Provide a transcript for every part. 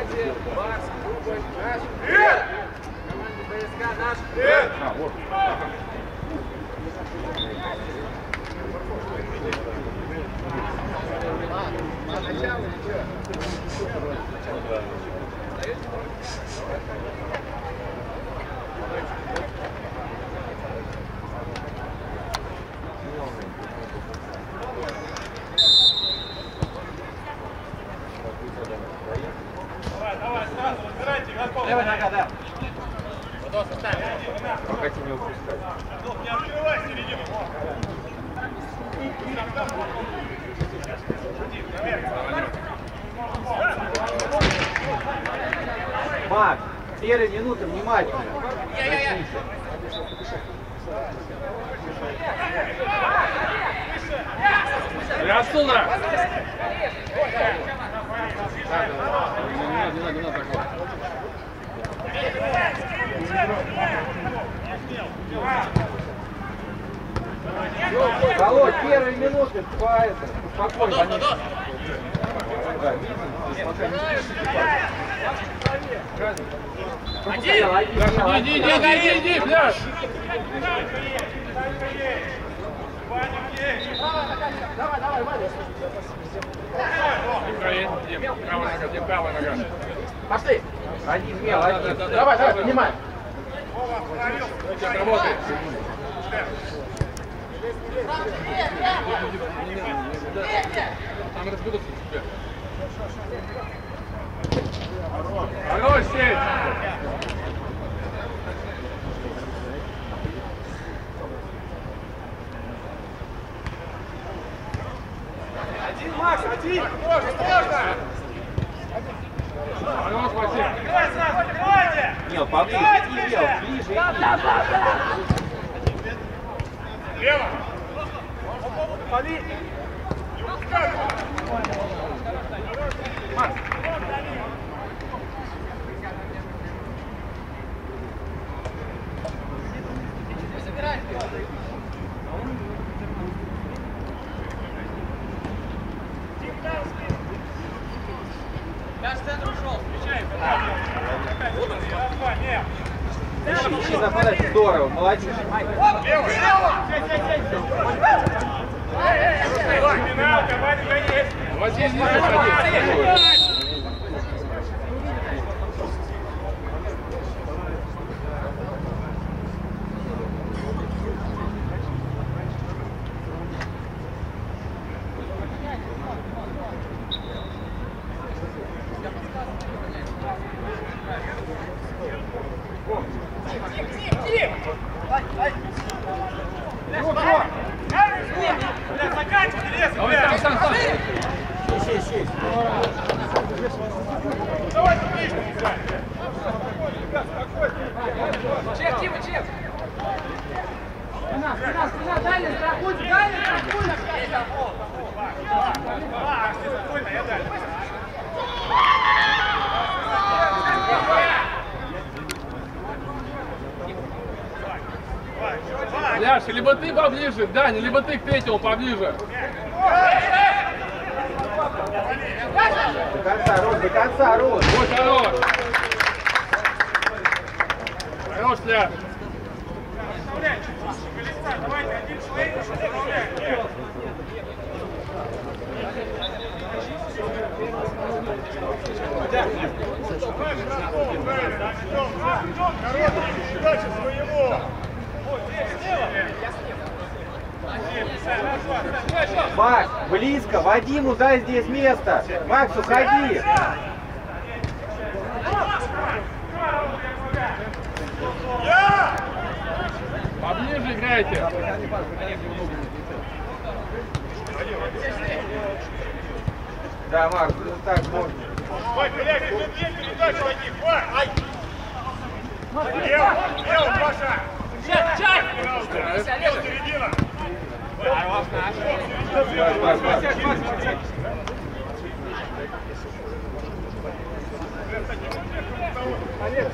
Левая нога, да. Пока тебе не упускать. Не открывай середину. Макс, первые минуты внимательно. Отсюда! Не надо такого. Володь, первые минуты по этому. Спокойно. Иди, пляж! Давай, Ваня. Правая нога. Пошли. Один смело, один. Давай, поднимай. Сейчас работает. Там разбудутся тебя. Хорош, сеть! Один, Макс, один! Можно! Хорош, Максим! Открывай сразу, открывайте! Нет, поближе, иди, Лев, ближе. Лево! Пали! Макс! Ищи нападать, здорово, молодец. Лево! Пеналка, Вадик, есть! Вот здесь не заходи. Ляша, либо ты поближе, Даня, либо ты к третьему поближе. До конца, Рос, до конца, Рос. Вот хорош. Хорош, Ляш. Давайте, один человек, направляем. Передача своего. Макс, близко, Вадиму дай здесь место. Макс, уходи. Поближе играйте. Да, Макс, ну так можно. Вань, блядь, тут две передачи таких. Вань! Лево, Паша! Чай! Середина! Олег,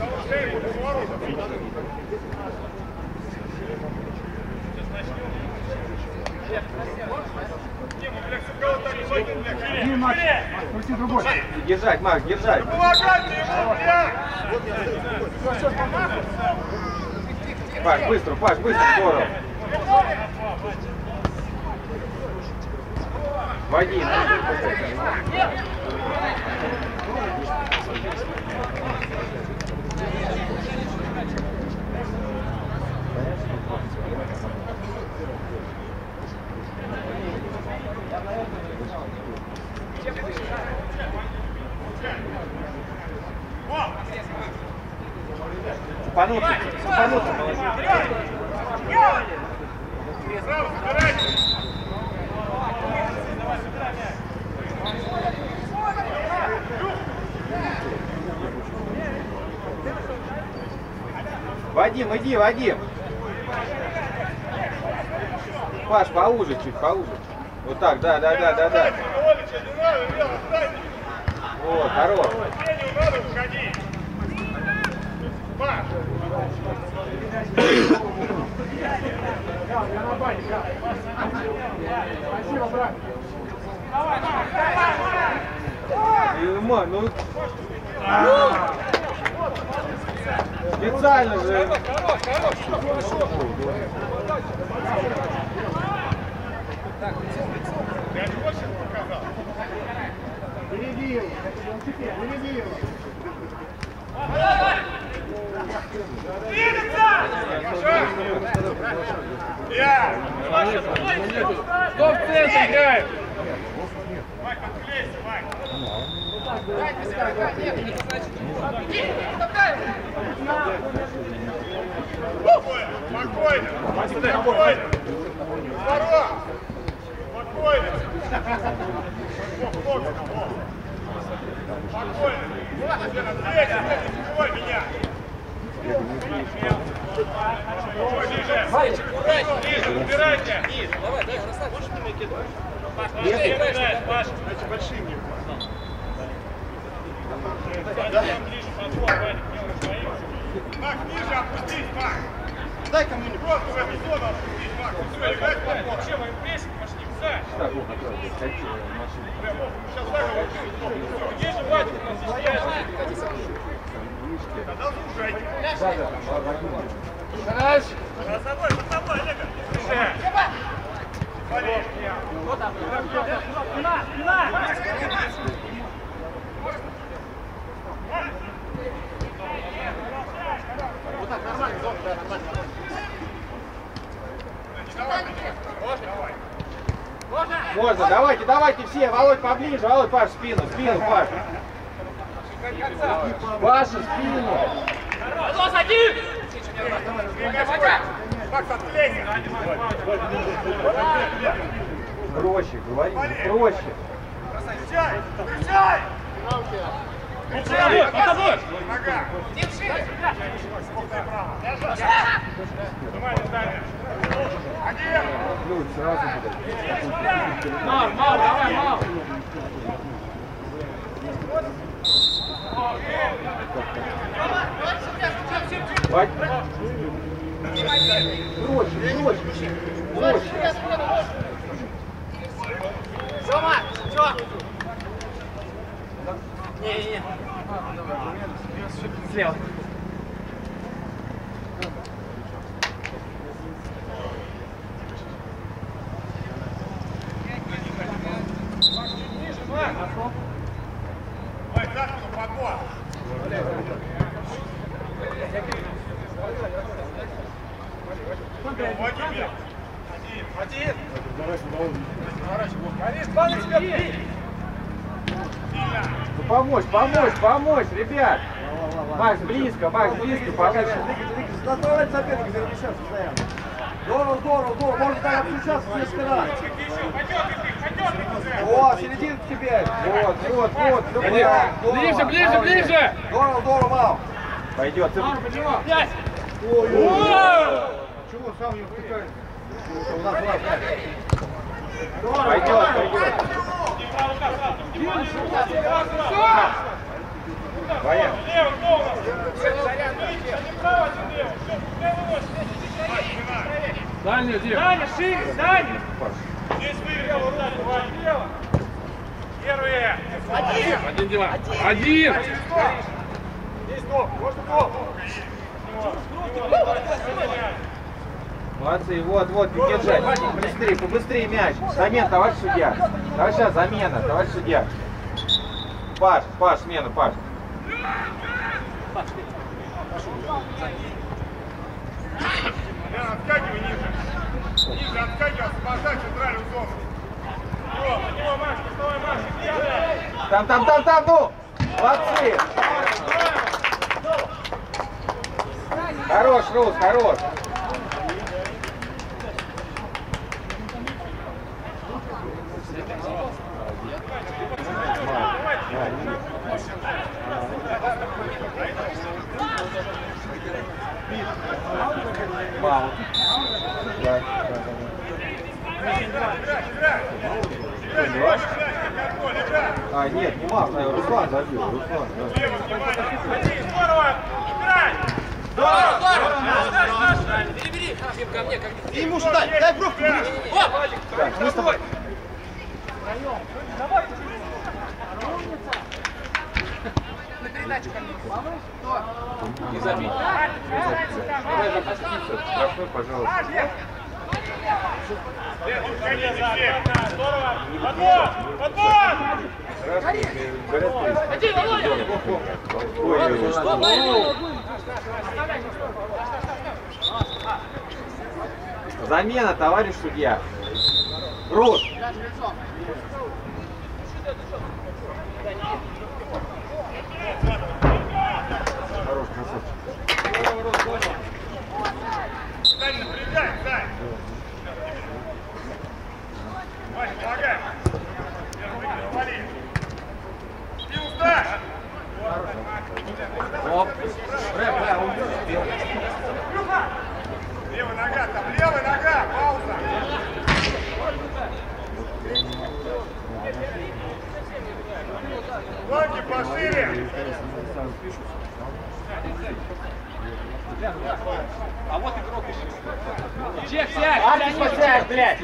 Дима, Держать, Макс, держать. Помогайте ему, блядь! Паш, быстро, здорово. Вадим. Цепануться, молодец. Сразу собирайтесь! Вадим, иди, Вадим. Паш, поуже, чуть поуже. Вот так, да. Вот, хорош. Надо уходить. Паш! Спасибо, брат. Ма, ну... Специально же. Я не больше показал. Впереди его. Впереди его. Я! Кто в центре играет? Майк, отклейся, Майк! Спокойно! Спокойно! Здорово! Спокойно! Спокойно! Ответь, не закрывай меня! Ближе, убирайте! Давай, расслабь, можешь мне кидать? Паш, эти большие мне. Мак, ниже опустись, Мак! Дай ко мне. Просто в эту зону опустись, Мак! Все, играть в футбол! Вообще, моим прессинг пошли, сзади. Сейчас так Где же Вадик у нас здесь? тогда слушайте! Хорош. За собой, Олега! Болеешь! Вот так, нормально, да, нормально. Можно, давайте все, Володь поближе, Володь, Паш, спину, Паш. Паша, спину. Макс, отклейся! Проще, говори, проще. Встречай! Встречай! Встречай! Нога! Люд, сразу будет. Мал, давай, мал. Вадь. Проще. Рома, что? Не. Слева. Давай, за спину, подбор! Владимир! Один! Борис, главное тебя бей! Ну, помочь, ребят. Макс, близко, подальше. Заставлять соперника перемещаться постоянно. Здорово, можно так обключаться, не спирать. О, серединку тебе. Вот. Ближе. Здорово, Мал. Пойдет. Пять. Чего сам ее втыкает? У нас два. Пойдет. Поехали. Дальний, Дим. Даня, шире, Даня! Здесь вылез, Владимир! Первые. Один, Дима. Один. Есть гол. Можно гол. Молодцы, вот, не держать. Побыстрее мяч. Замена, товарищ судья. Давай сейчас замена, товарищ судья. Паш, смена, Паш. Отскакивай ниже. Ниже отскакивай, освобождай центральную зону. На него, Маш, доставай, Маш. Там, ну! Молодцы! Хорош, Рус, хорош! Мало. А, нет, не Мав, Руслан забил, Руслан. Один, здорово! Играй! Здорово! Перебери, Хашим, ко мне, И ему же дай в руку. Так, мы с тобой. на передачу ко мне. Не забить. Давай запуститься. Штрафной, пожалуйста. Здорово! Подбор! Один, Володя! Замена, товарищ судья. Рус. Хорош, красавчик. Дай, напрягай, дай! Вася, помогай! Вали! И уставь! Оп. Левая нога, там левая нога, пауза! Ноги пошире! А вот игрок еще. Чек, сядь! Арти, спасай, блядь!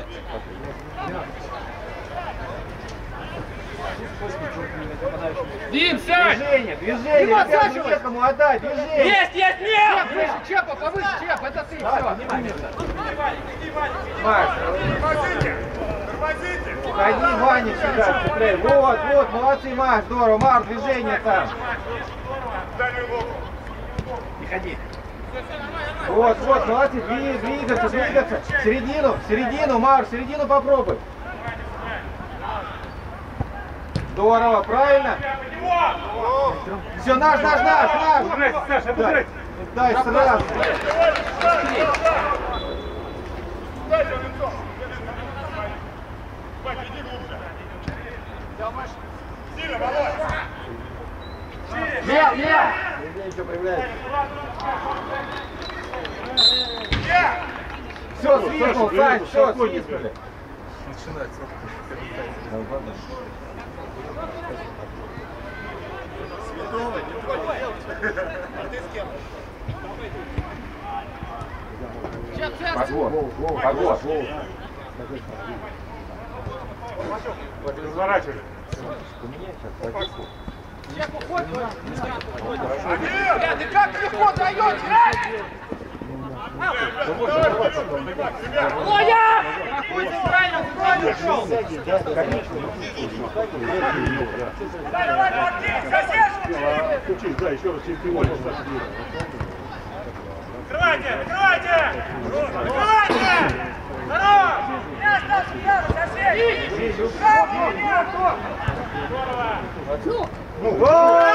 Дим, сядь! Движение, ребят, некому отдать, движение! Есть, нет! Выше, Чепа, повыше, Чеп, это ты, все. Макс, Тормозите! Тормозите! ходи, Ваня, сюда, цепляй. Вот, молодцы, Макс, здорово, Марк, движение там. Дальнюю ногу! Не ходи. Вот, молодцы, двигаться. Середину, Марк, середину попробуй. Здорово, правильно? Все, наш. Дай сразу. Дайте он лицом! Вань, иди глубже! Сильно, Володь! Нет! Ничего проявляется. Все, свистнул, Сань, все, свистнули. Погод. Разворачивай! Бля, ты как легко даете? Володя! Правильно, ушел! Давай, Маркин, соседку! Включи, да, еще раз чемпион. Открывайте! Здорово! Мяч там съел, сосед! Здорово!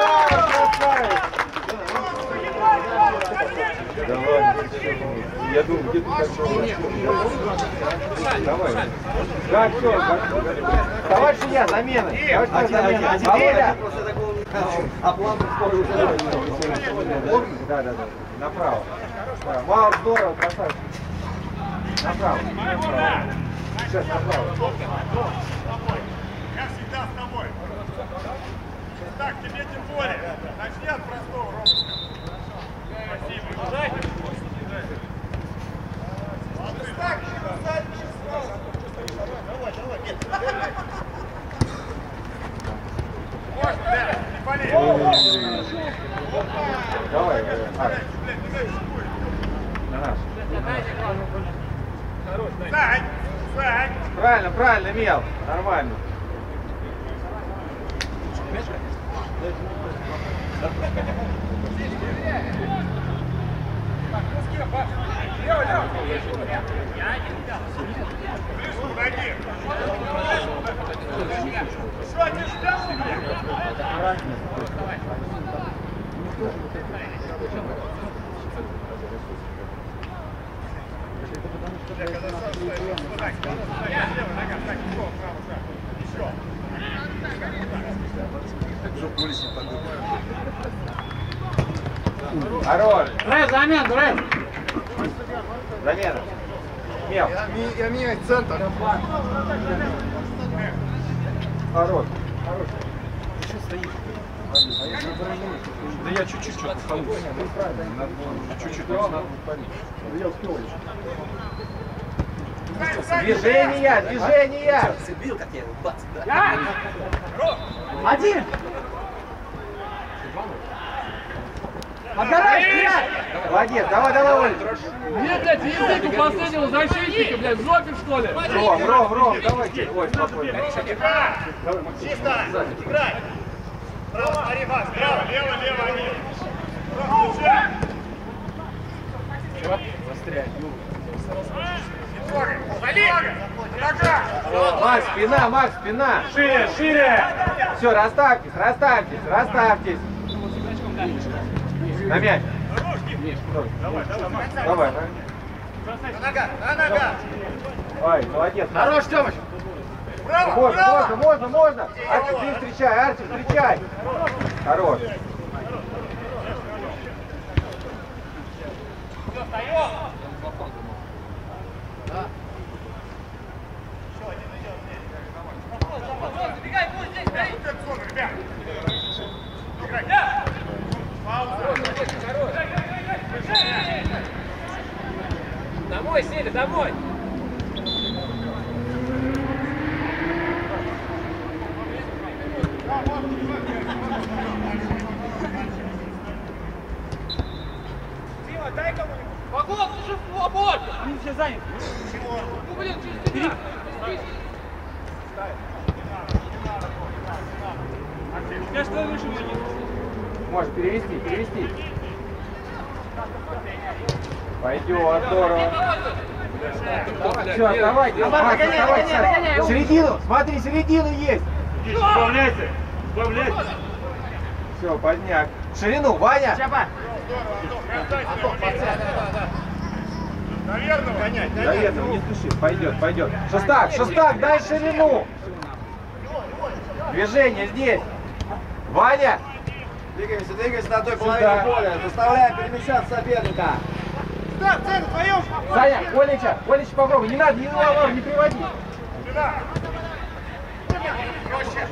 Я думаю, где-то давай. Так, все. Товарищ судья, замена. Володя. А план скоро уже. Да. Направо. Вау, здорово, красавчик. Направо. Сейчас направо. Я всегда с тобой. Так, тебе тем более. Начни от простого, Рома. Спасибо. Не болей. Давай, Арс. На наш. Сань, Сань. Правильно, правильно, Мел. Нормально. Ближе подойди. Что, не ждал меня? Хорош. Рэп, замена, рэп. Замена. Мел. Я меняю центр. Хорош. Да я чуть-чуть что-то получил. Чуть-чуть. Я успел еще. Движения, движения. Забил, как я его бац, да. Один. Отгорай, стреляй. Молодец, давай, давай, Оль. Где, блядь, язык у последнего защитника, блядь, в жопе, что ли? Ром, давайте. Ой, спокойно. Чисто. Играй. Право, смотри, Макс. Право, лево, лево, один. Право, включай. Не трогай. Вали. Нога. Макс, спина, Макс, спина. Шире, шире. Все, расставьтесь, расставьтесь, расставьтесь. На мяч. Давай, давай, Макс. Давай. На нога, на нога. Ой, молодец. Хорош, Тёмыч! Право, Можно, право. можно. Арчи, ты встречай, Арчи, встречай. Хорош. Зону, ребят. Играй. Пауза. Домой, Сели, домой! Дима, дай кому-нибудь. Вагон, ты же свободен! Они все заняты. Ну, блин, через тебя! Я что выше Можешь перевести. Пойдет, здорово. Все, оставайтесь. Макс, оставайтесь. Середину, смотри, середину есть. Сбавляйся. Сбавляйся. Все, подняк. Ширину, Ваня. Наверное, гонять. До этого не спеши, пойдет. Шестак, дай ширину. Движение здесь. Ваня. Двигаемся на той половине поля. Заставляем перемещаться соперника. Да, цель вдвоем. Саня, Колича попробуй. Не надо, не приводи. Сюда. Проще.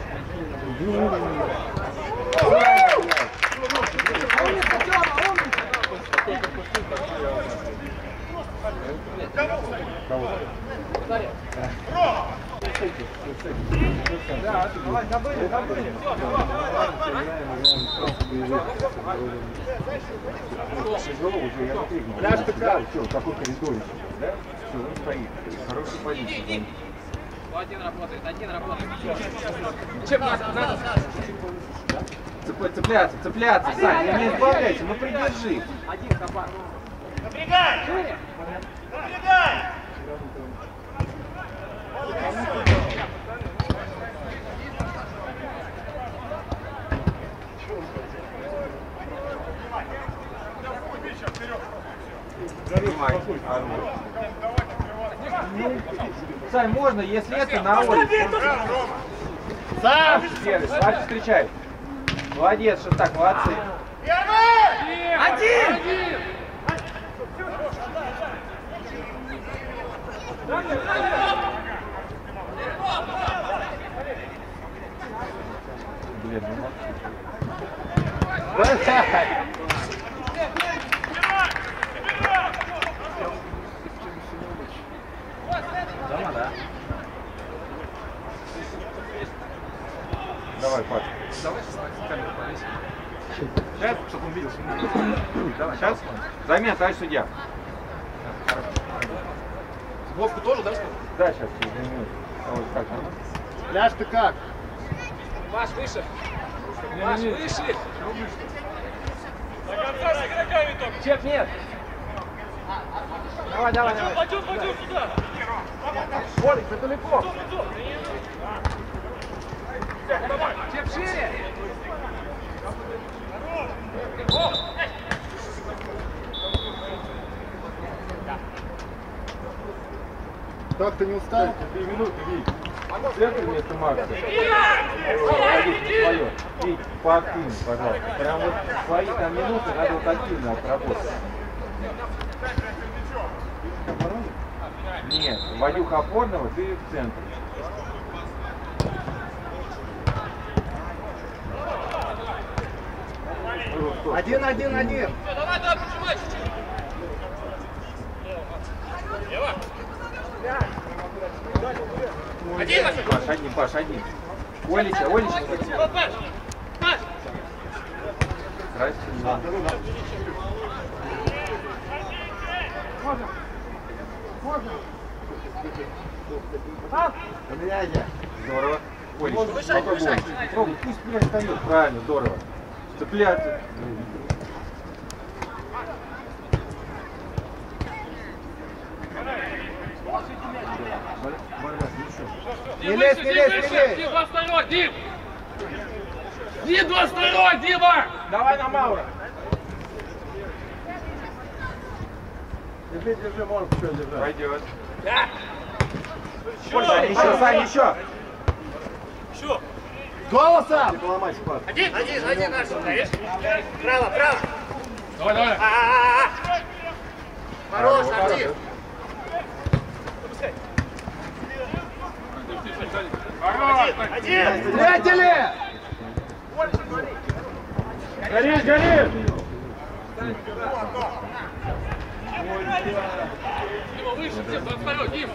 Такой коридорчик, да? Все, он стоит. Хороший позиция. Один работает. Чем надо? Цепляться, Саня, не избавляйся, ну придержи. Напрягай. Напрягай. Сань, можно, если это на улице. Сам. Арчи встречай. Молодец, что так, молодцы. Один! Блин, ну Давай, Паш. Давай сейчас камеру повесим. Сейчас, чтобы он видел, что мы... Давай, Сейчас. Замена, товарищ судья. Вовку тоже, да, что ли? Да, сейчас. Вот как. Ляж ты как? Маш, выше. Маш, выше. До конца с игроками только. Чек нет. Давай, давай, давай. Пойдем сюда. Олег, ты далеко. Чек шире. Так, ты не устал? 3 минуты, Вить. Центр вместо Макса. Свое. Вить, поактивнее, пожалуйста. Прям вот свои там минуты надо вот активно отработать. Нет, Вадюха опорного, ты в центре. Один. Давай, прижимай чуть-чуть. Лево. Один, Паш, один. Олечка. Паш. Красиво. Поменяйте. Здорово. Олечка, попробуй. Пусть мяч встает. Правильно, здорово. Цепляться. Не лезь. Дим, 22, Дим! Дим, 22, Дима! Давай на Маура. Держи, можно еще держать. Пойдет. Еще. Сань, еще. Еще. Голосом! Не поломай спад. Один наш. Стоишь? Право. Давай. Хорош, актив. Один. Встретили! Горишь! Дима, выше, Дим, 22, Дим!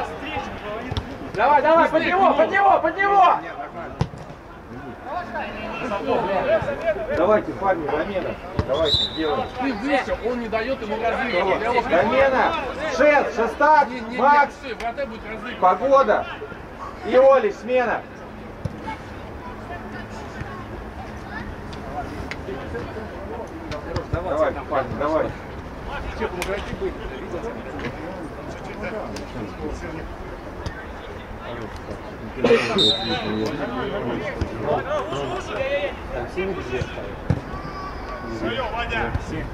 Давай, под него! Давайте, парни, замена. Давайте, сделаем. Ты выше, он не дает ему разыгрывать. Замена. Шестак, Макс, Все, вратарь будет разыгрывать. Погода. И Олег, смена. Давай, парни, давай. Свое, Вадя.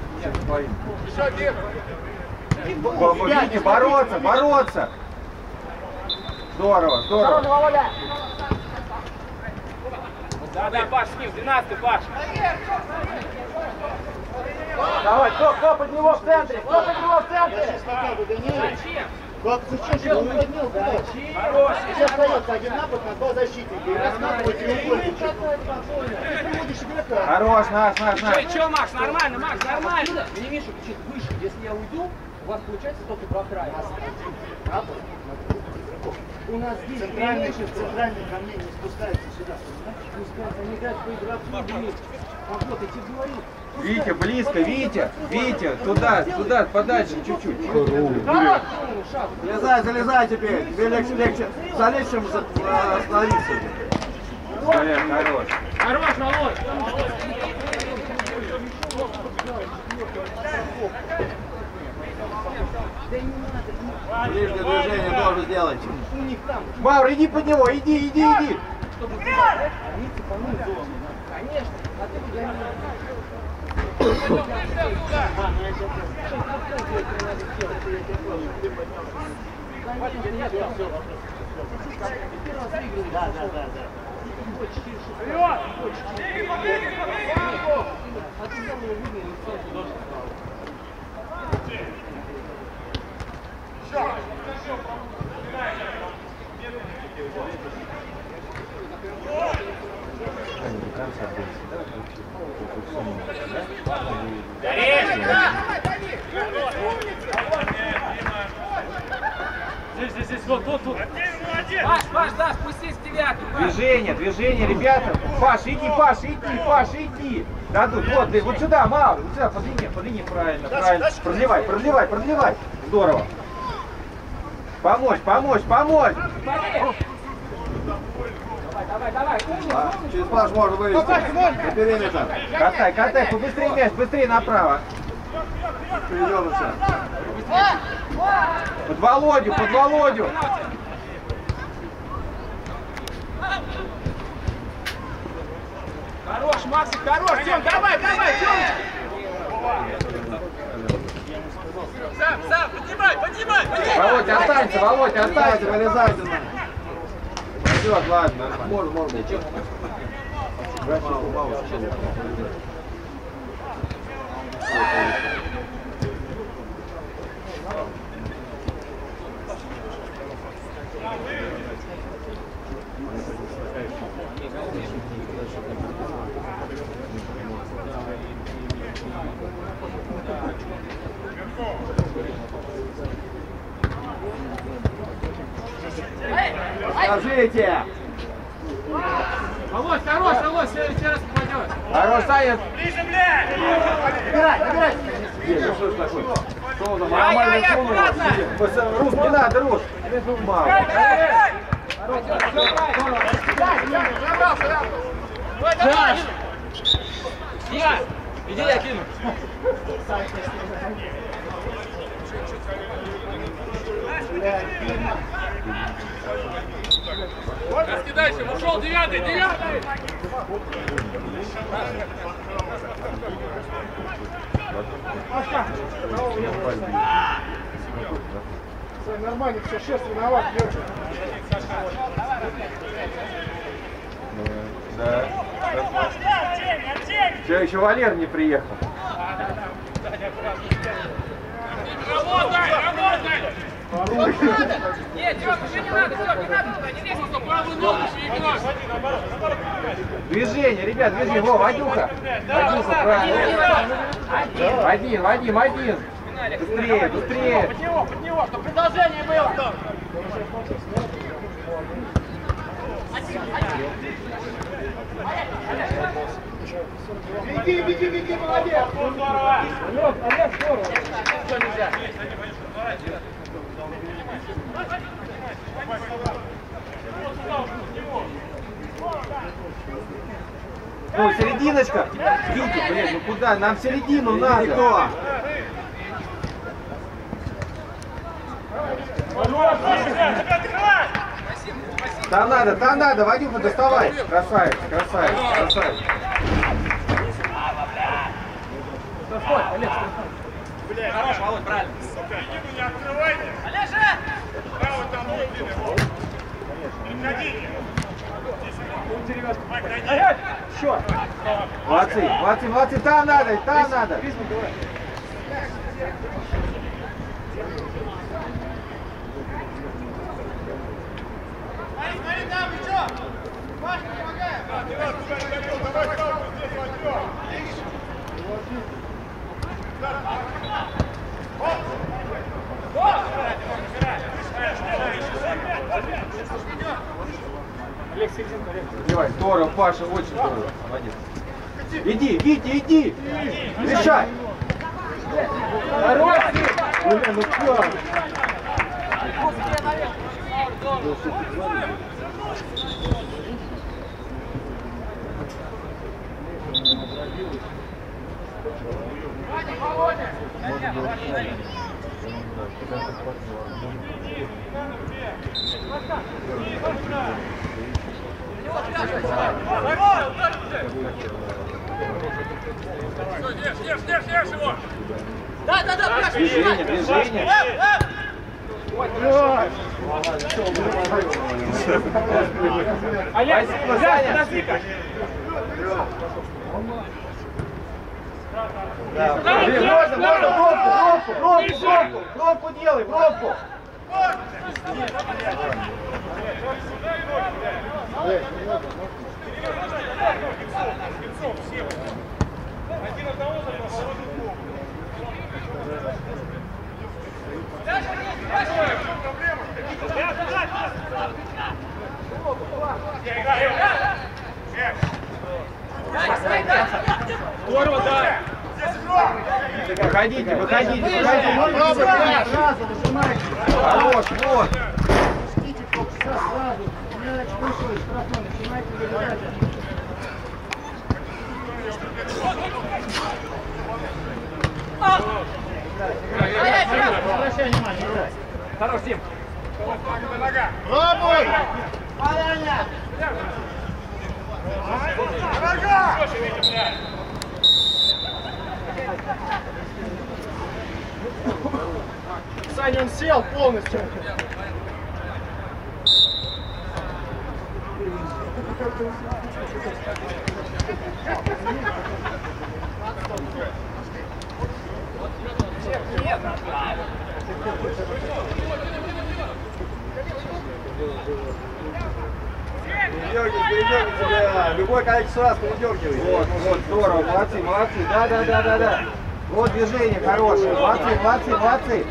Помогите, бороться. Здорово. Да, Паш, с ним, 12-й, Паш. Давай, кто под него в центре? Зачем? Зачем? Он поднял, куда? Хорош. Сейчас остается один напад на два защитника. И раскатывайте его. Ты будешь игрока. Хорош, наш. Че, Макс, нормально, Мне Миша кричит выше. Если я уйду, у вас получается только два края. У нас здесь Центральный ко мне не спускается сюда. спускается, они играют по игроку вместе. А вот, я тебе говорю. Витя, близко, Витя, туда, подальше чуть-чуть. Залезай теперь. Тебе легче залезть, чем остановиться. Хорош. Хорош, Володь. Ближнее движение тоже сделать. Маур, иди под него, иди. Они цепанули зону. Конечно. А ты бы Здесь, вот. Паш, да, спустись в девятку. Движение, ребята. Паш, иди. Дадут. Вот сюда, мало. Вот сюда, по линии, правильно. Продлевай. Здорово. Помочь. Давай. Через Паш можно вывести. На периметр. Катай, побыстрее мяч, быстрее направо. Перейдем все. Под Володю. Хорош, Максик, хорош. Тём, давай, Тёмочка. Сам, поднимай. Володя, останься. Вылезайте. Все, ладно. Можно. Скажите! Володь, хорош, в следующий раз попадешь. Хорош, Саня. Ближе, блядь! Набирай! Ну что ж такое? Что он там? Нормально сунул. Рус, не надо, Рус. Мало. Давай. Иди, я кину. Раскидайся, ушел девятый! Все нормально, все, шесть виноват, девочка. Да. Все, еще Валер не приехал. Работай! Нет, Тём, уже не надо туда, не лезь, что правую ногу перегнать. Движение, ребят, Во, Вадюха, правильно. Один. Быстрее. Под него, чтобы продолжение было. Беги, молодец! Олег, здорово. Что нельзя? Ну, серединочка. Витя, блин, ну куда? Нам в середину надо. Там надо, Вадюха, доставай. Красавец. Хорош, Володь, правильно. Середину не открывайте! Олежа! Право там будет. Приходите! Молодцы, там надо. Смотри, там еще! Пашка, помогай! Давай, здесь возьмем! Давай, здорово, Паша, очень здорово. Молодец. Иди, Витя, иди! Решай! Блин, ну как? Держи его! Да, Движение. Олег, Саня. Можно, пробку делай, пробку. Один одного забрал. Проблема? Здорово, да. Выходите, выходите, выходите. Сразу нажимайте. Хорош, вот. Пустите полчаса сразу. Мяч вышел из штрафной. Начинайте выбирать. Обращай внимание, играй. Хорош, Дим. Пробуй! Нога! Саня, он сел полностью. Передергивай тебя. Любое количество раз передергивай. Вот, вот, здорово, молодцы, молодцы. Да, да, да, да, да. Вот движение хорошее. Молодцы, молодцы, молодцы.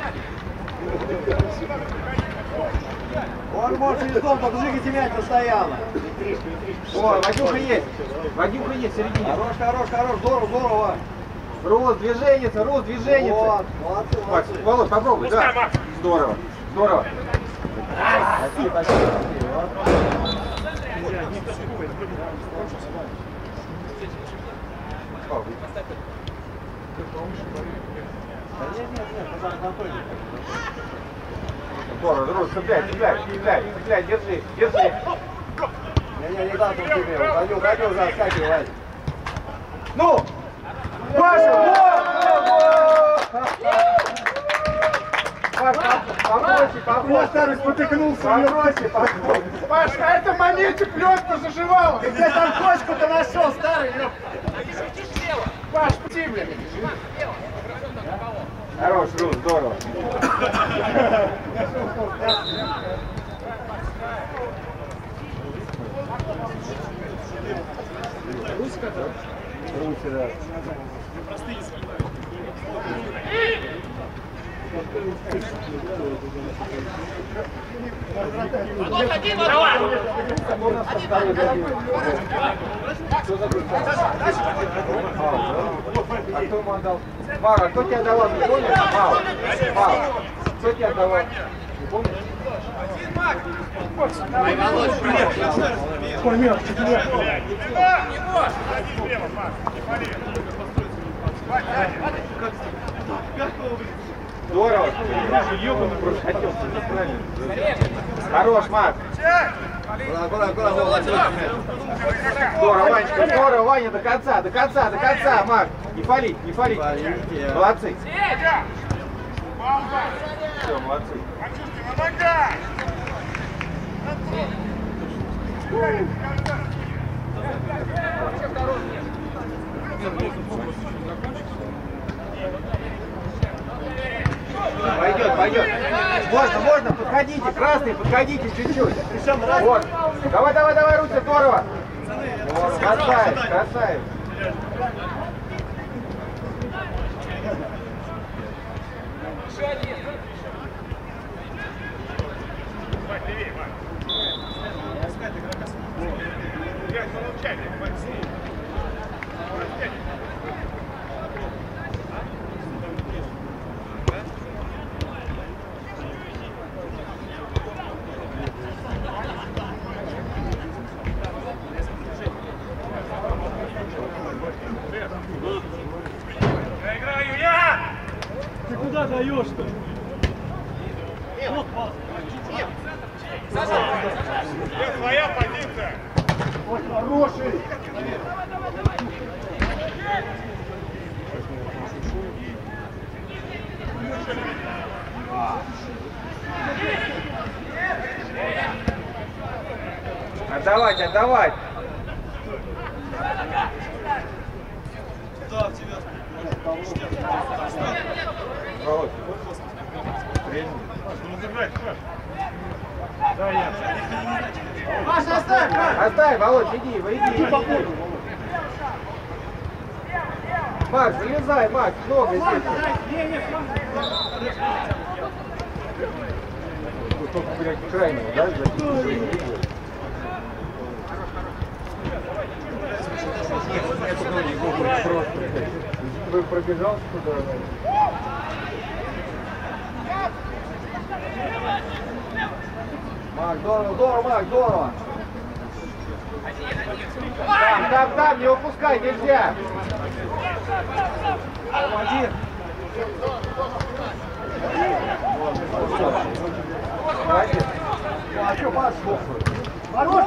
Он может через дом, только двигайте мяч постоянно. О, Вадюха есть. Вадюха есть в середине. Хорош, хорош, хорош. Здорово, здорово. Рост, движенница, рост, движенница. Вот, молодцы, Макс, молодцы. Володь, попробуй, да. Здорово, здорово. Спасибо, спасибо. Здорово, здорово, цепляй, цепляй, цепляй, цепляй, держи, держи. Не дам тут тебе. Уходи, уходи уже, отскакивай, Вадь. Ну! Паша! Вот! Паша, попроще, попроще. Старый спотыкнулся. Попроще, попроще. Паш, на этом моменте плетку заживала. Ты где там кочку-то нашел, старый? Паш, пути, блин. Хорош, Рус, здорово. Руси, да. А кто ему отдал? Мара, кто тебе отдавал? Не помнишь? Мара, кто тебе отдавал? Не помнишь? Здорово. Хорош, Марк. Здорово, Ванечка, здорово, Ваня, до конца, до конца, до конца, Марк. Не палить, не палить. Молодцы. Все, молодцы. Нога! Пойдет, пойдет. Можно, можно, подходите, красный, подходите чуть-чуть. Вот. Давай, давай, давай, Руся, здорово. Вот, красавец, красавец. Играю я! Ты куда даешь-то? Это твоя позиция. Ой, хороший. Отдавать, отдавать. Володь. Маша, оставь, Маш. Оставь, Володь, иди, иди. Макс, залезай, Макс, много здесь. только, блядь, крайнего, да? Вы пробежал туда? Мак, здорово, здорово, Мак, здорово. Там, не упускай, нельзя. Один. Молодец. А что, Маш? Хорош,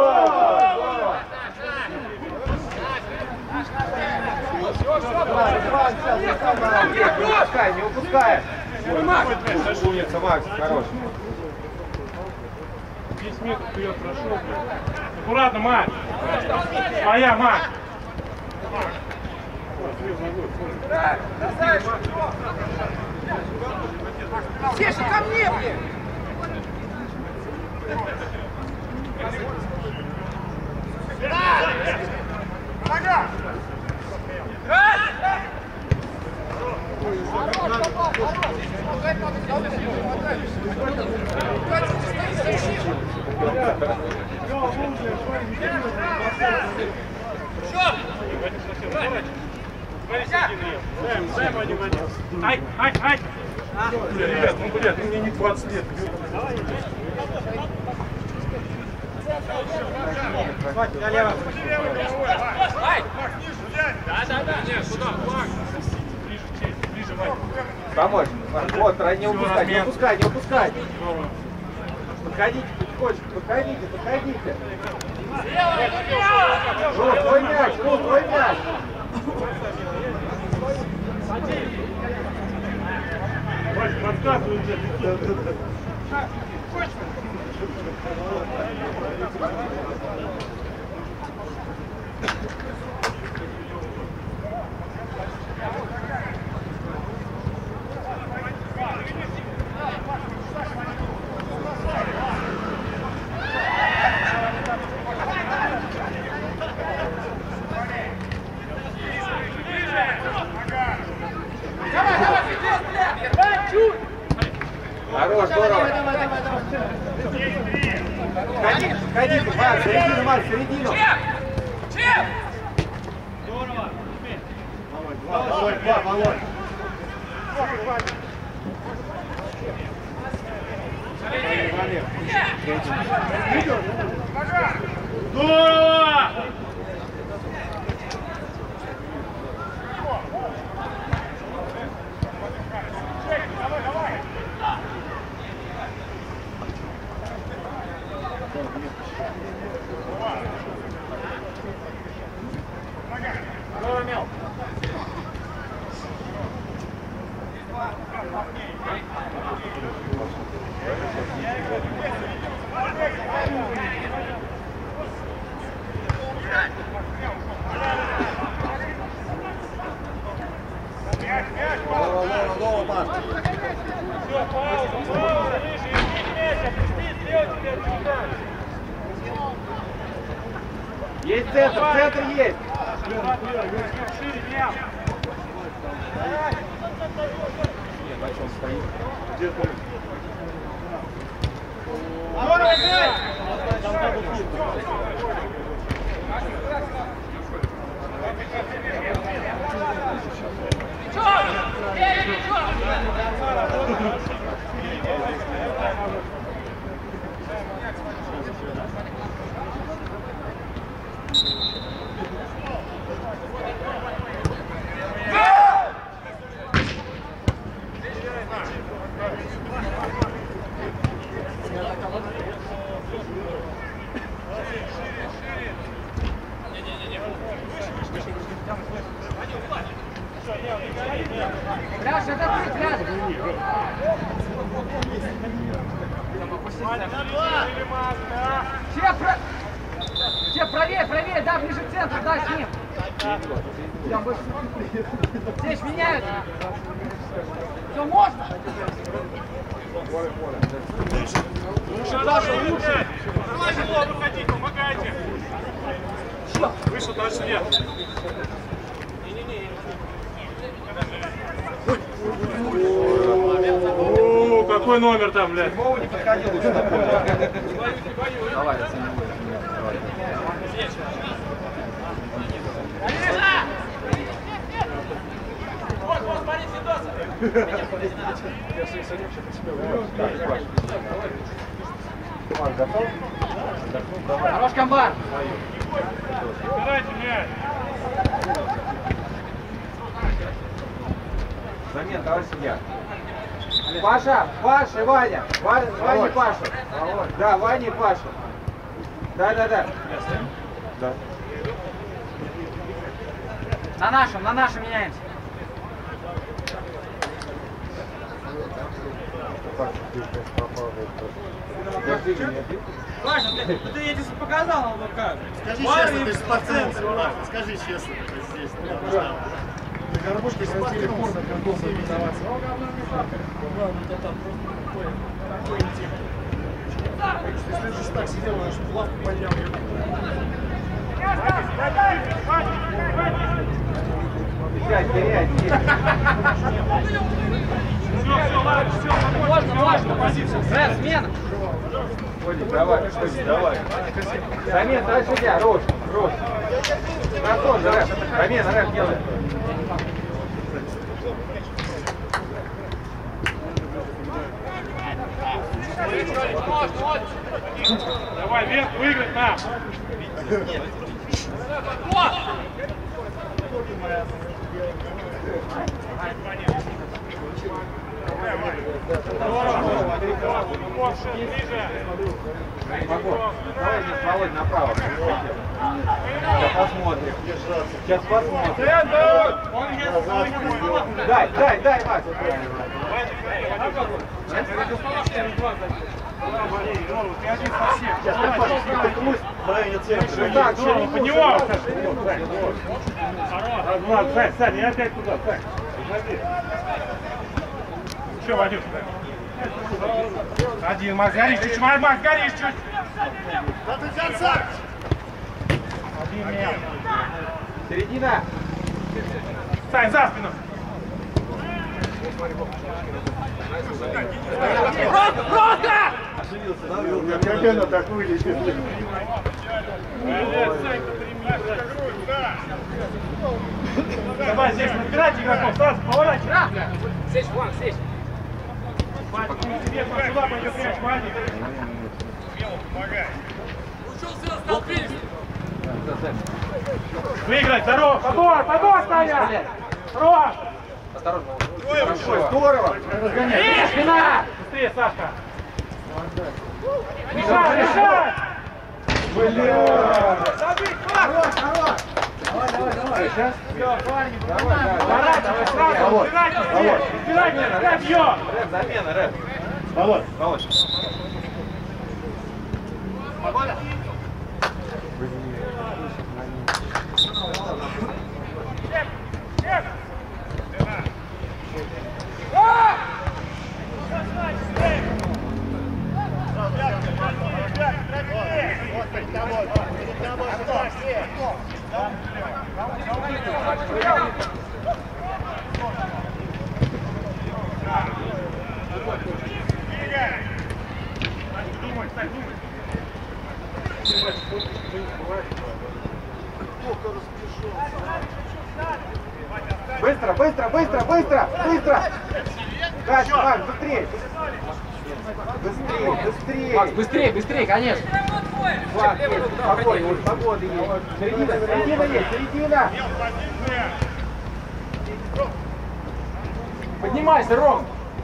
не упускай. Умница, Макс, хорош. 10 метров вперед прошел. Аккуратно, Макс. Моя, Макс. Сеша, ко мне, блин! Нога! Ай, ай, ай! Ребят, ну, блядь, мне не 20 лет. Хватит налево. Ближе, Вань. Помочь. Вот, не упускай, не упускай, не упускай. Подходите потихонечку, подходите. Твой мяч, твой мяч. Вань, подкатывай, блядь. Хорош, здорово. Подходите, Марк, середину, Марк, середину. Здорово! Володь. Здорово! Здорово, Маш. Есть центр есть. Пляж, это ты, пляж! Все правее, да, ближе к центру, да, с ним. Здесь меняют. Все, можно? Саша, лучше! Тяжело выходить, помогайте! Выше, дальше нет. О, как твой номер там, блядь? Седьмого не подходил лучше на поле. Давай, оценим. Хорош, комбат! Убирайте мяч. Замена, товарищ судья. Паша, Паша и Ваня. Ваня и Паша. Да, Ваня и Паша. Да. Да. На нашем меняемся. Важно, блядь, ты эти показал на ЛВК. Скажи честно, ты же спортсмен, скажи честно, здесь. На горбушке схватили можно конкурсом виноваться. Если же так сидел, он же плавку поднял. Терять. Все, ладно, все, Можно. Рэд, смена. Давай. Замена, товарищ судья, Рош. На тот же, Рэд. Замена, Рэд делает. Давай, вверх, выиграть нам. Давай здесь Володь направо. Сейчас посмотрим. Дай, Макс. Ты один совсем. Так, Под него. Сань, я опять туда, Сань. Че, Вадюш? Один, Макс, горишь чуть-чуть, Макс, горишь чуть. Да ты конца! Один меня. середина. Сань, за спину. Как она так выглядит? Давай здесь набирайте игроков, сразу поворачивай. Здесь, фланг, здесь. Тебе сюда пойдет мяч, Ваня. Выиграть, здорово, подор, Саня! Хорош! Осторожно. Хорошо, здорово. Спина! Быстрее, Сашка! Решай! Давай. Сейчас. Убирай, бьем! Замена, Рэд. Володь. Быстро! Дальше, Макс, быстрее! Макс, быстрее, конечно. Макс, спокойно, вот погода есть. Середина! Поднимайся, Ром.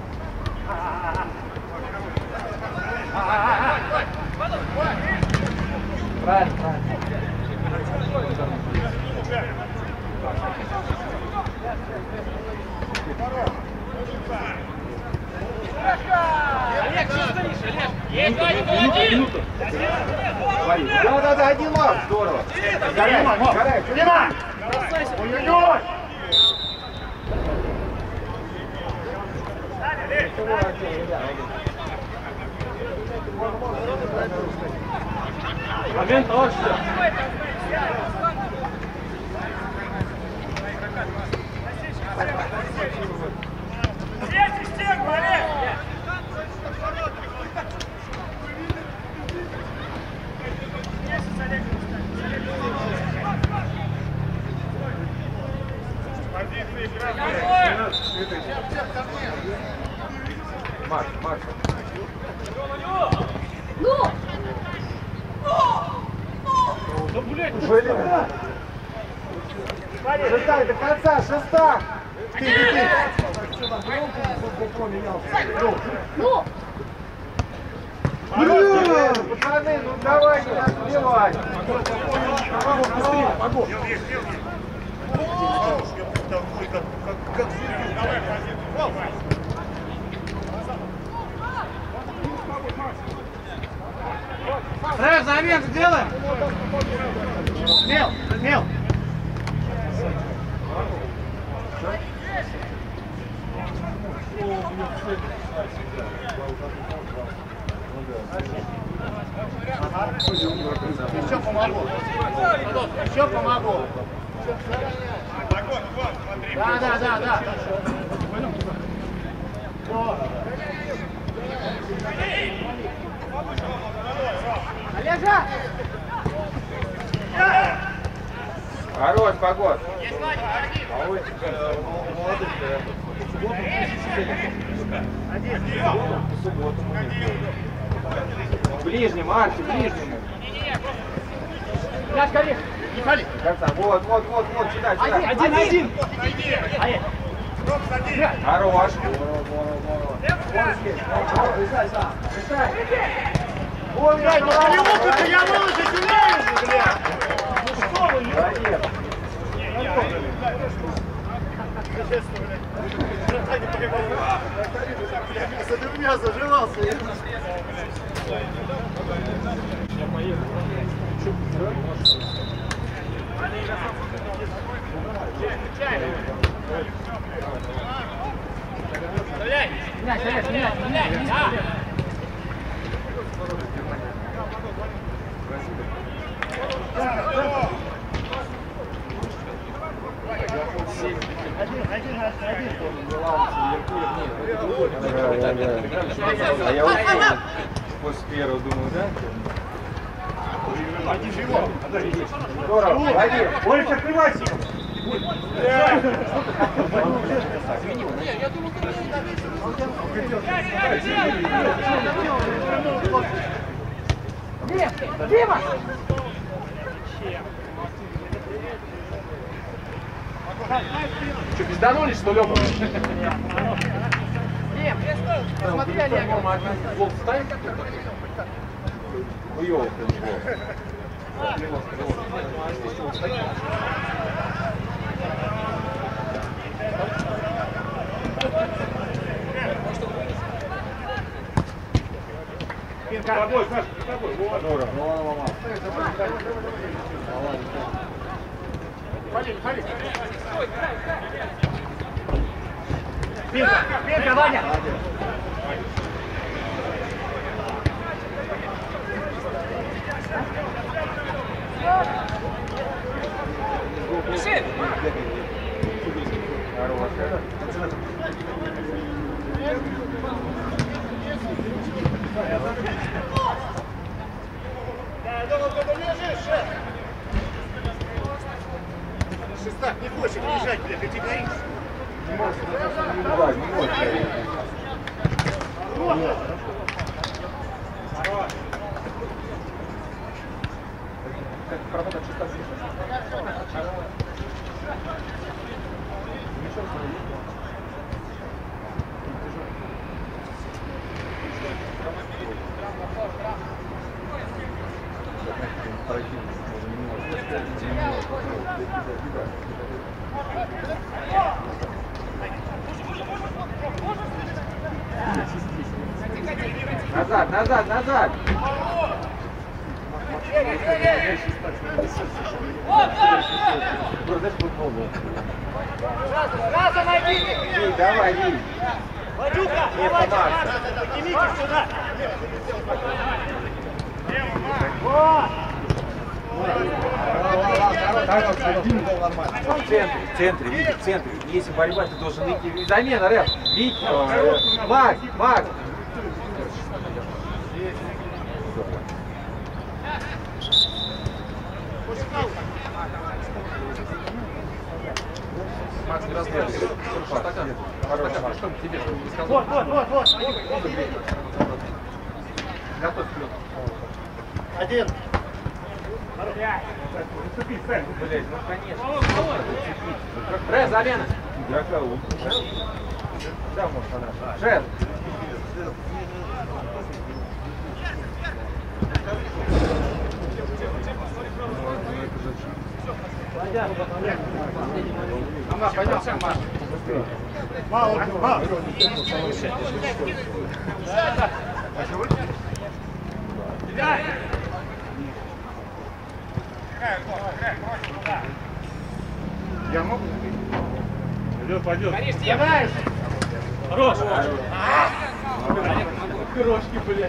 Правильно. Да, один лап, здорово. Горяй. Дима! Ой-ой-ой! Момент лучше. Макс, Макс. Ну! Шестак до конца, шестак! Ты. Ну! Пацаны, ну давай, не надо сбивать! Погон! Рэп, замен сделаем! Смел! Еще помогу. Еще помогу. Да. Олежа! Хорош, погод! Ближнему, Арчи, ближнему. Мяч, Карих! Вот, сюда. Один! Хорош. Вот, Я выложить умею же, бля! молодец. Если у меня заживался, я... А я успел. После первого думаю, да? Здорово, Владимир. Олечка, открывайся! Дима! Что, пизданулись, что ли, оба? Дим, посмотри, Олег. Гол ставим? Хуёво, С тобой, Саша, с тобой. Вот. Пинка, Ваня! Пиши! Я думал, ты лежишь, шеф. Шестак не хочет лежать, бля, ты горишь. Назад! Раза найди! Давай, Виль. Вадюка, давай, поднимитесь сюда! В центре, Витя, в центре. Если борьба, ты должен идти. Замена, рэп. Витя, Макс. Макс, не разбирай. Стакан. Стакан, что тебе сказал? Вот. Готовь вперед. Один. Блять, ну конечно. Ре, замена. Игрока лучше. Да, может она. Шест. Ама, пойдем сам, Маш. Мало. Я могу? Пойдет. Борис, давай! Хорош. Пирожки, блять.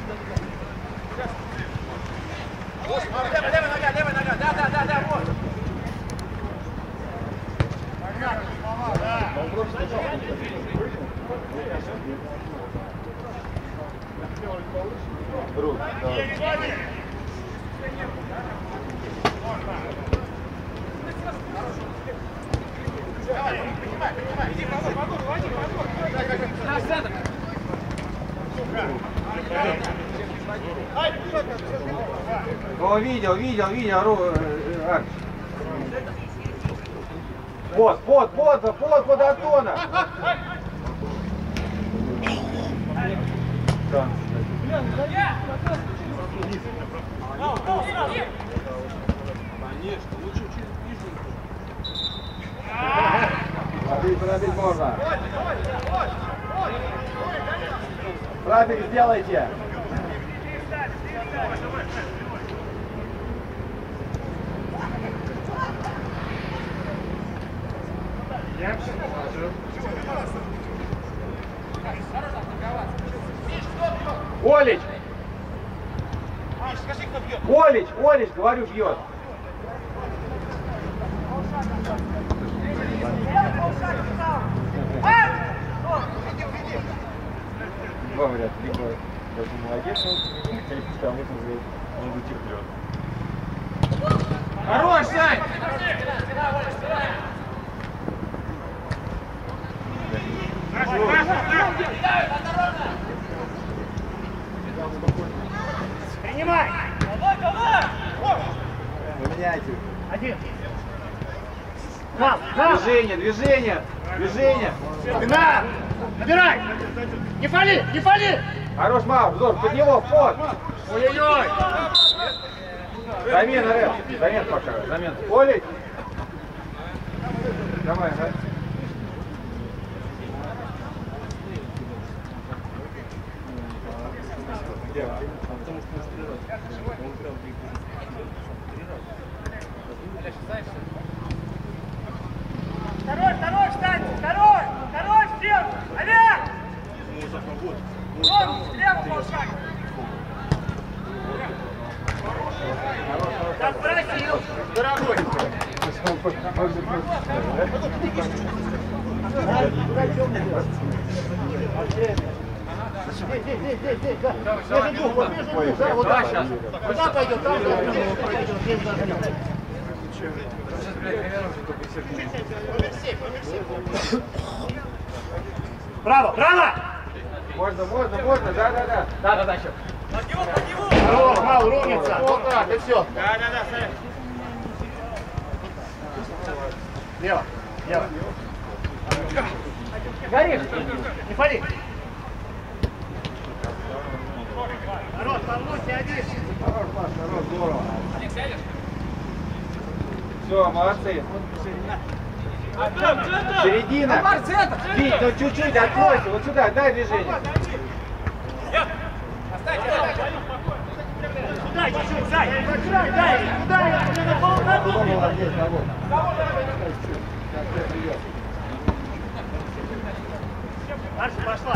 Левая нога, да, вот. Друг, давай. На центр. О, видел, Арч. Под Антона. Пробить можно. Пробег сделайте. Олич! Олич, говорю, бьет. Два варианта. Либо даже молодец, потому что он вытерплет. Хорош, Сань! Принимай! Поменяйте. Один. Движение. Спина! Набирай! Не фали! Хорош, Маур, Зор, под него, в ход. Ой-ой-ой! Замена, Рэп. Замена пока. Олич. Давай, Рэп. Второй, встань! Второй, стрел! Олег! Вон, слева полшага! Так, просил, дорогой! Здесь, да, вот так сейчас. Куда пойдет? Там пойдет, здесь даже. Право! Можно, да. Да, еще. Хорош, мало, ровница. Вот так, и все. Да, Саня. Лево. Горишь. Не фали. Хорош, Павлуся, один. Хорош, здорово. Все, молодцы. Середина. Вить, ну чуть-чуть откройся. Вот сюда, дай движение. Дай, чуть-чуть, дай. Молодец, работа. Дальше пошла.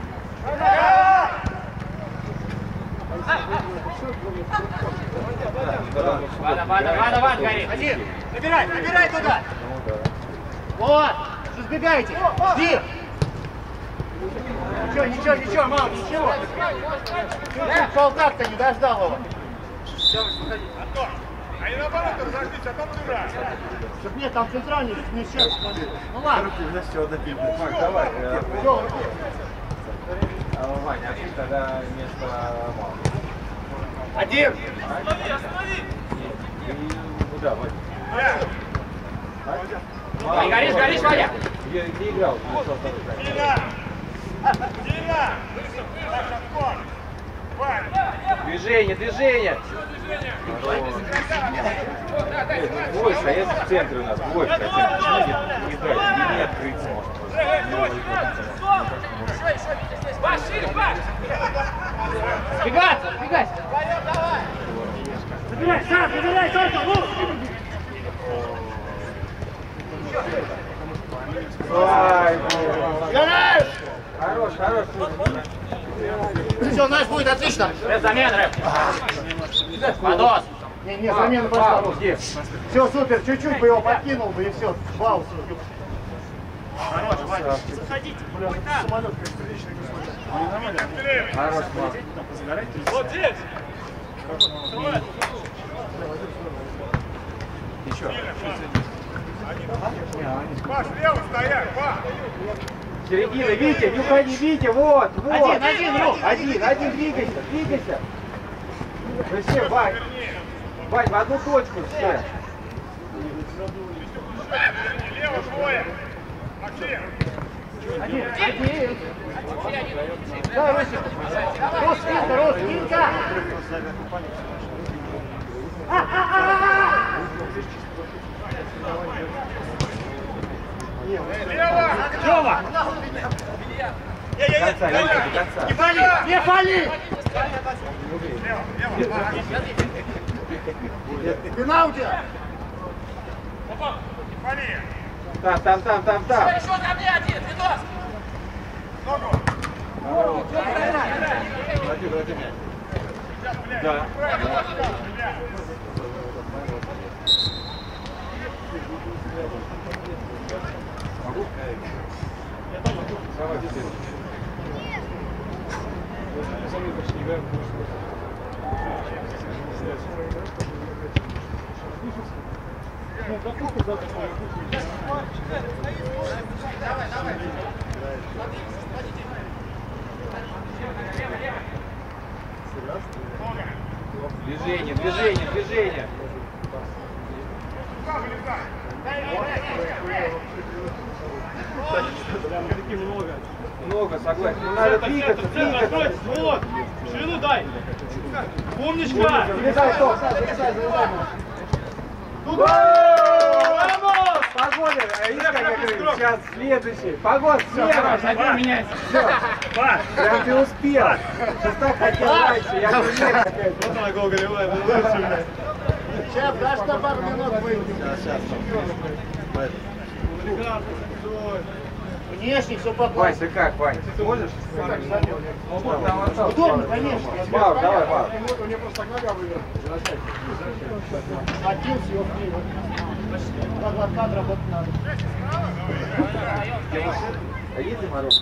Давай, Горишь. Один. Набирай туда. Вот. Разбегайте. Жди. Ничего, мам, ничего. Чуть-чуть полтак-то не дождал его. А не наоборот разошлись, а там дыра. Чтоб нет, там центральный не сейчас. Ну ладно. Мак, давай. Ваня, а ты тогда вместо Мала. Один! Куда, Ваня? Горишь, горишь, Ваня! Где играл? Дина! Дина! Движение, движение! Двое стоят в центре у нас, двое хотят. Не дать, не открыться может. Паш, шире, Паш! Бегаться, бегать! Забирай, сам, забирай, только, ну! Ай, хорош, хорош. Все, наш будет отлично. Замена, Рэп! Подос! Не, замена пошла. Все, супер, чуть-чуть бы его подкинул бы и все. Вау, все. Хорош, Ваня. Заходите. Бля, самолет, как приличный кусочек. Хорош, Вот здесь! Еще. Паш, лево стоять, Паш! Середина, Витя, не уходи, Витя, вот, вот. Один, ну. Один, двигайся, двигайся. Вы все, Вань, Вань, в одну точку все. Лево двое! Максим! Один. Да, Русик. Рус, Винка. Лево! Тёма. До конца, Витя, до конца. Не пали, не пали. Спина у тебя. Пали! Там. Еще ко мне один, Видос! Ногу! Да. Движение. Много, согласен. Ну, надо двигаться. Вот, ширину дай. Умничка. Залезай, Том, залезай. Вamos! Погода, сейчас следующий. Погода, слева. Меняется. Все. Прям ты успел. Сейчас так хотел раньше. Я говорю, нет, какая-то. Вот она гоголевая, это лучше, блядь. Сейчас, дашь на пару минут выйдем. Сейчас. Внешне все по плану. Вань, ты как, Вань? Ты можешь? Удобно, конечно. Маур, давай, Маур. У меня просто так нога вывернута. Один съел криво. Два кадра вот надо. А есть ли мороз?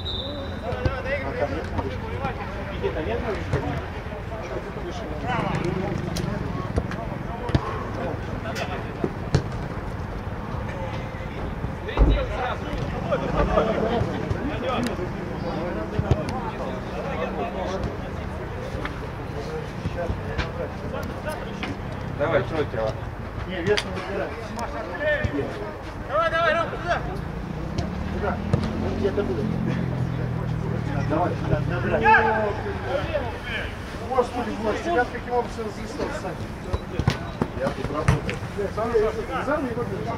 Давай, что у тебя? Не, вес не выбирай. Давай, Ромка, туда! Куда? Где-то будет. Давай, сюда, набирай. Господи, Боже, тебя каким образом развестил, Сань? Я тут работаю. Сам не выглядишь.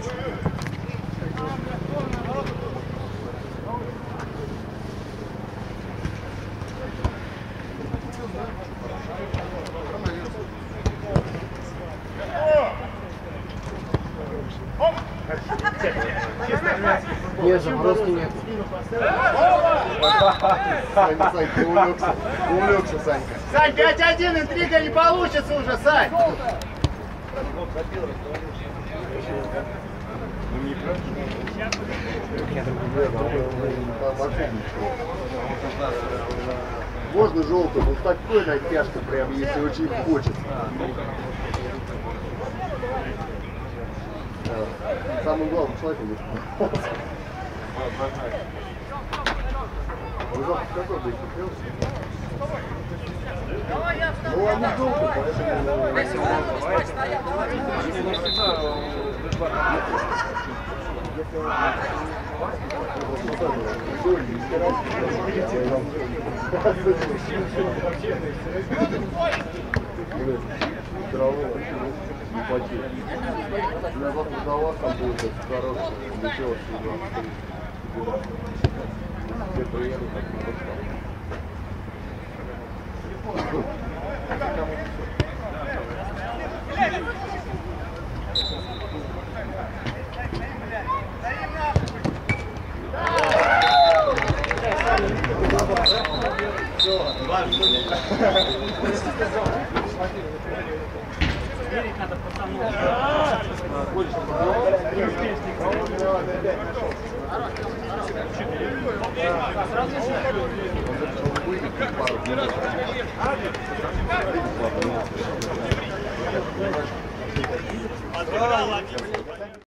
Нет, заброски нет. Санька, увлекся, Санька. Сань, 5-1, интрига не получится уже, Сань. Можно желтым, вот такой натяжка прям, если очень хочется. самым главным человеком будет. Вы завтра какой будете пьёте? Ну, они долго, поэтому... Не потеет. Я завтра за вас там будет хороший, летел сюда. Все приеду, так не Мерить надо пацану. Сразу